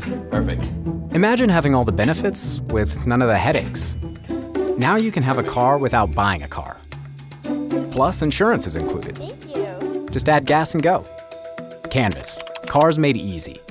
Perfect. Imagine having all the benefits with none of the headaches. Now you can have a car without buying a car. Plus, insurance is included. Thank you. Just add gas and go. Canvas. Cars made easy.